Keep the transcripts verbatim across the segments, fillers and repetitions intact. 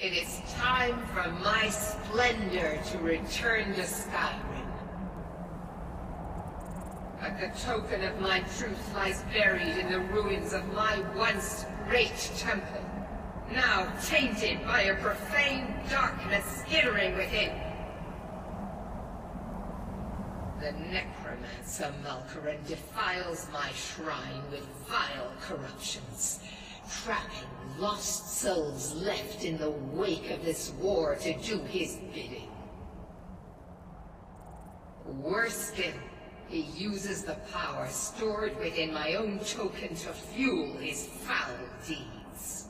It is time for my splendor to return to Skyrim. But the token of my truth lies buried in the ruins of my once great temple, now tainted by a profane darkness skittering within. The necromancer Malkoran defiles my shrine with vile corruptions, trapping lost souls left in the wake of this war to do his bidding. Worse still, he uses the power stored within my own token to fuel his foul deeds.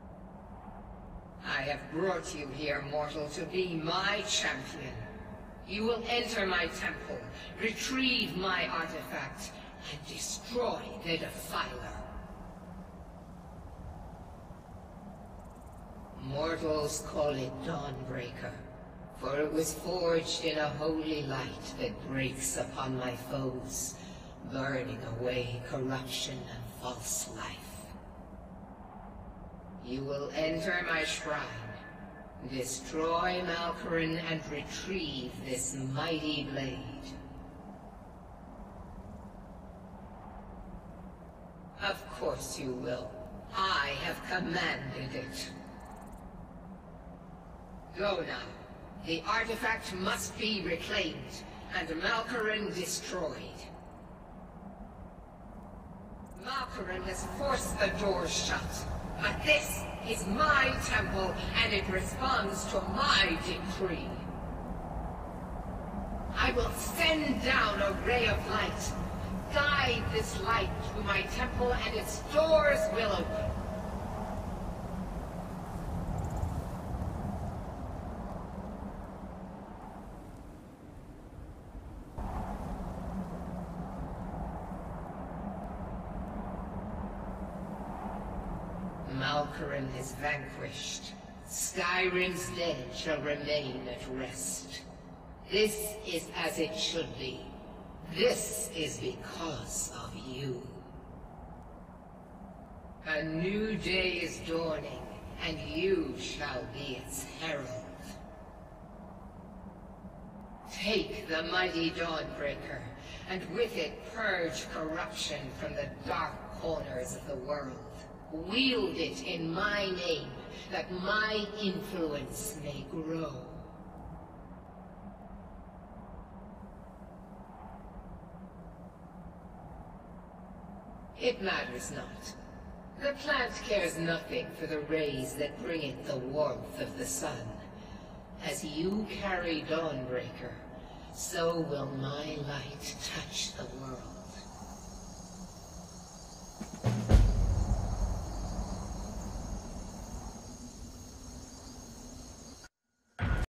I have brought you here, mortal, to be my champion. You will enter my temple, retrieve my artifact, and destroy the Defiler. Mortals call it Dawnbreaker, for it was forged in a holy light that breaks upon my foes, burning away corruption and false life. You will enter my shrine, destroy Malkoran, and retrieve this mighty blade. Of course you will. I have commanded it. Go now. The artifact must be reclaimed, and Malkoran destroyed. Malkoran has forced the doors shut, but this is my temple, and it responds to my decree. I will send down a ray of light, guide this light through my temple, and its doors will open. Malkoran is vanquished. Skyrim's dead shall remain at rest. This is as it should be. This is because of you. A new day is dawning, and you shall be its herald. Take the mighty Dawnbreaker, and with it purge corruption from the dark corners of the world. Wield it in my name, that my influence may grow. It matters not. The plant cares nothing for the rays that bring it the warmth of the sun. As you carry Dawnbreaker, so will my light touch the world.